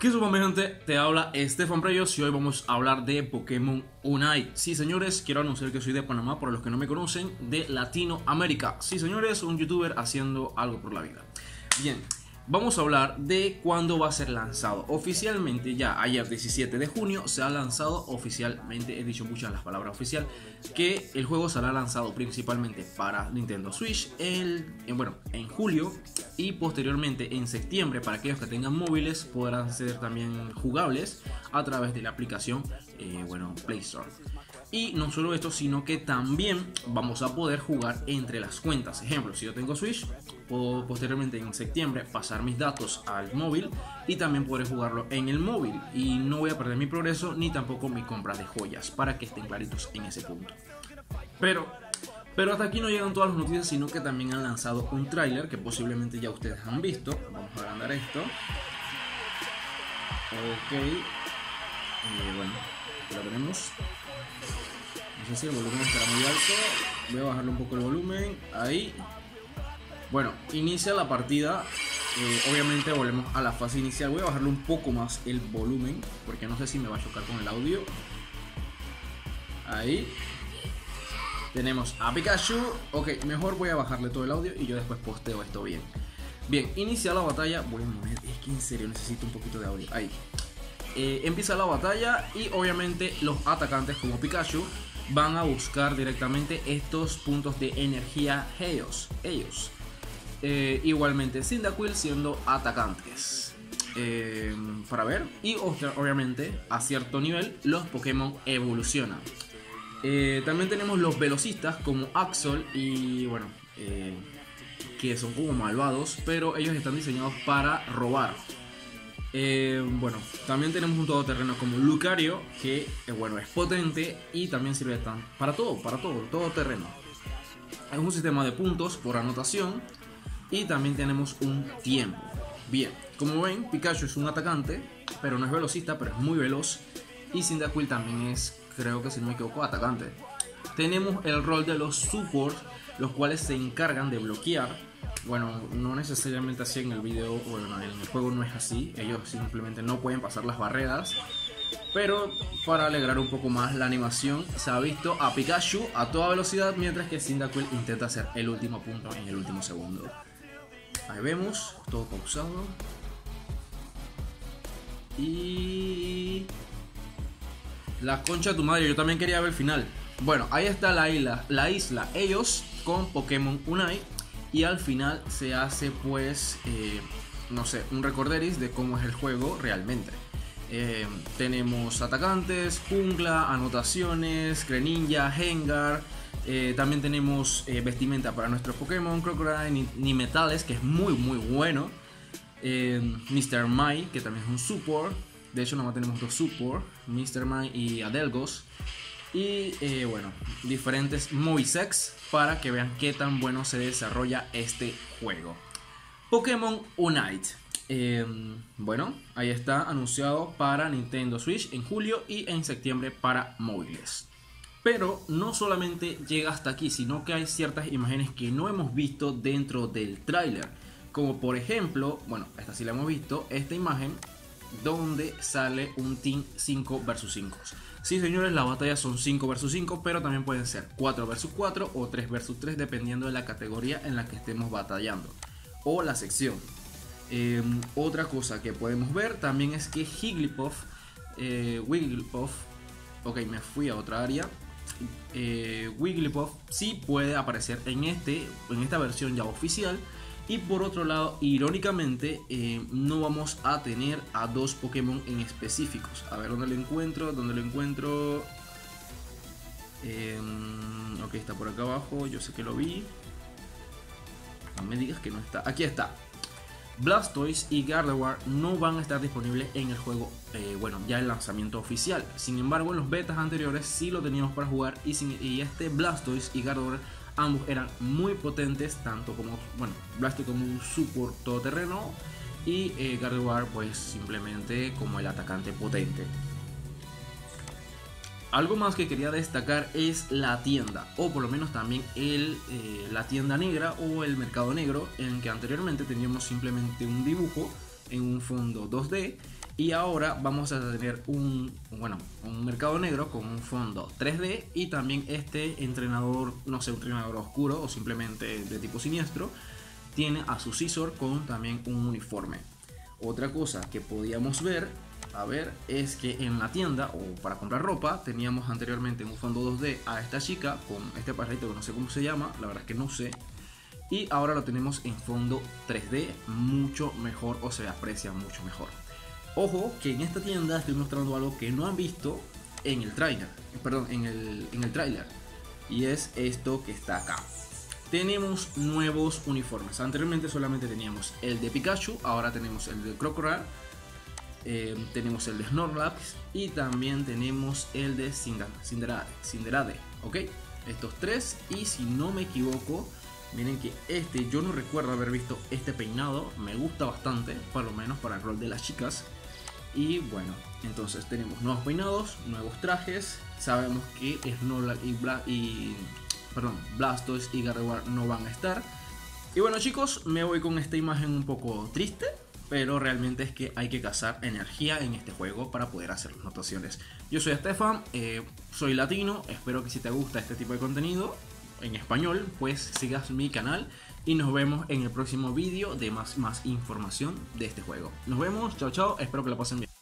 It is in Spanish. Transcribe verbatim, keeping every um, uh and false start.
¿Qué supo, mi gente? Te habla Estefan Preyos y hoy vamos a hablar de Pokémon Unite. Sí, señores, quiero anunciar que soy de Panamá, para los que no me conocen, de Latinoamérica. Sí, señores, un youtuber haciendo algo por la vida. Bien, vamos a hablar de cuándo va a ser lanzado. Oficialmente, ya ayer diecisiete de junio, se ha lanzado oficialmente, he dicho muchas las palabras oficial, que el juego será lanzado principalmente para Nintendo Switch el, en, bueno, en julio, y posteriormente en septiembre para aquellos que tengan móviles podrán ser también jugables a través de la aplicación eh, bueno, Play Store. Y no solo esto, sino que también vamos a poder jugar entre las cuentas. Ejemplo, si yo tengo Switch, puedo posteriormente en septiembre pasar mis datos al móvil y también podré jugarlo en el móvil. Y no voy a perder mi progreso ni tampoco mi compra de joyas, para que estén claritos en ese punto. Pero, pero hasta aquí no llegan todas las noticias, sino que también han lanzado un tráiler que posiblemente ya ustedes han visto. Vamos a agrandar esto. Ok. Eh, bueno, aquí lo tenemos. No sé si el volumen estará muy alto. Voy a bajarle un poco el volumen. Ahí. Bueno, inicia la partida. eh, Obviamente volvemos a la fase inicial. Voy a bajarle un poco más el volumen, porque no sé si me va a chocar con el audio. Ahí. Tenemos a Pikachu. Ok, mejor voy a bajarle todo el audio y yo después posteo esto bien. Bien, inicia la batalla. Voy a mover, es que en serio necesito un poquito de audio. Ahí. Eh, empieza la batalla y obviamente los atacantes como Pikachu van a buscar directamente estos puntos de energía ellos, ellos. Eh, igualmente Cyndaquil siendo atacantes eh, para ver. Y obviamente a cierto nivel los Pokémon evolucionan. eh, También tenemos los velocistas como Axol y bueno, eh, que son como malvados, pero ellos están diseñados para robar. Eh, bueno, también tenemos un todoterreno como Lucario, que eh, bueno, es potente y también sirve tan, para todo, para todo, todo terreno. Es un sistema de puntos por anotación y también tenemos un tiempo. Bien, como ven, Pikachu es un atacante, pero no es velocista, pero es muy veloz. Y Cyndaquil también es, creo que si no me equivoco, atacante. Tenemos el rol de los supports, los cuales se encargan de bloquear. Bueno, no necesariamente así en el video, bueno, en el juego no es así. Ellos simplemente no pueden pasar las barreras. Pero para alegrar un poco más la animación, se ha visto a Pikachu a toda velocidad, mientras que Cyndaquil intenta hacer el último punto en el último segundo. Ahí vemos, todo pausado. Y... la concha de tu madre, yo también quería ver el final. Bueno, ahí está la isla, la isla ellos con Pokémon Unite. Y al final se hace pues, eh, no sé, un recorderis de cómo es el juego realmente. Eh, tenemos atacantes, jungla, anotaciones, Greninja, Gengar. Eh, también tenemos eh, vestimenta para nuestros Pokémon, Crocodile, Nimetales, que es muy muy bueno. Eh, mister Mime, que también es un support. De hecho, nomás tenemos dos support, mister Mime y Adelgos. Y eh, bueno, diferentes Moisex para que vean qué tan bueno se desarrolla este juego. Pokémon Unite. Eh, bueno, ahí está anunciado para Nintendo Switch en julio y en septiembre para móviles. Pero no solamente llega hasta aquí, sino que hay ciertas imágenes que no hemos visto dentro del tráiler. Como por ejemplo, bueno, esta sí la hemos visto, esta imagen donde sale un Team cinco versus cinco. Sí, señores, las batallas son cinco versus cinco, pero también pueden ser cuatro versus cuatro o tres versus tres, dependiendo de la categoría en la que estemos batallando o la sección. Eh, otra cosa que podemos ver también es que Jigglypuff, eh, Wigglypuff, ok, me fui a otra área. Eh, Wigglypuff sí puede aparecer en, este, en esta versión ya oficial. Y por otro lado, irónicamente, eh, no vamos a tener a dos Pokémon en específicos. A ver dónde lo encuentro, dónde lo encuentro. Eh, ok, está por acá abajo, yo sé que lo vi. No me digas que no está. Aquí está. Blastoise y Gardevoir no van a estar disponibles en el juego, eh, bueno, ya el lanzamiento oficial. Sin embargo, en los betas anteriores sí lo teníamos para jugar. Y, sin, y este Blastoise y Gardevoir, ambos eran muy potentes, tanto como, bueno, Blastoise como un support todoterreno y eh, Gardevoir pues simplemente como el atacante potente. Algo más que quería destacar es la tienda, o por lo menos también el, eh, la tienda negra o el mercado negro, en que anteriormente teníamos simplemente un dibujo en un fondo dos D Y ahora vamos a tener un, bueno, un mercado negro con un fondo tres D y también este entrenador, no sé, un entrenador oscuro o simplemente de tipo siniestro, tiene a su Scizor con también un uniforme. Otra cosa que podíamos ver, a ver, es que en la tienda o para comprar ropa teníamos anteriormente en un fondo dos D a esta chica con este pajarito que no sé cómo se llama, la verdad es que no sé. Y ahora lo tenemos en fondo tres D, mucho mejor o se aprecia mucho mejor. Ojo que en esta tienda estoy mostrando algo que no han visto en el trailer, perdón, en el, en el trailer, y es esto que está acá. Tenemos nuevos uniformes. Anteriormente solamente teníamos el de Pikachu, ahora tenemos el de Crocodile, eh, tenemos el de Snorlax y también tenemos el de Cinderace, Cinderace, ¿ok? Estos tres, y si no me equivoco, miren que este, yo no recuerdo haber visto este peinado, me gusta bastante, por lo menos para el rol de las chicas. Y bueno, entonces tenemos nuevos peinados, nuevos trajes. Sabemos que Snorlax y, Bla y perdón, Blastoise y Gardevoir no van a estar. Y bueno chicos, me voy con esta imagen un poco triste, pero realmente es que hay que cazar energía en este juego para poder hacer las notaciones. Yo soy Estefan, eh, soy latino, espero que si te gusta este tipo de contenido en español, pues sigas mi canal y nos vemos en el próximo vídeo de más, más información de este juego. Nos vemos, chao chao, espero que la pasen bien.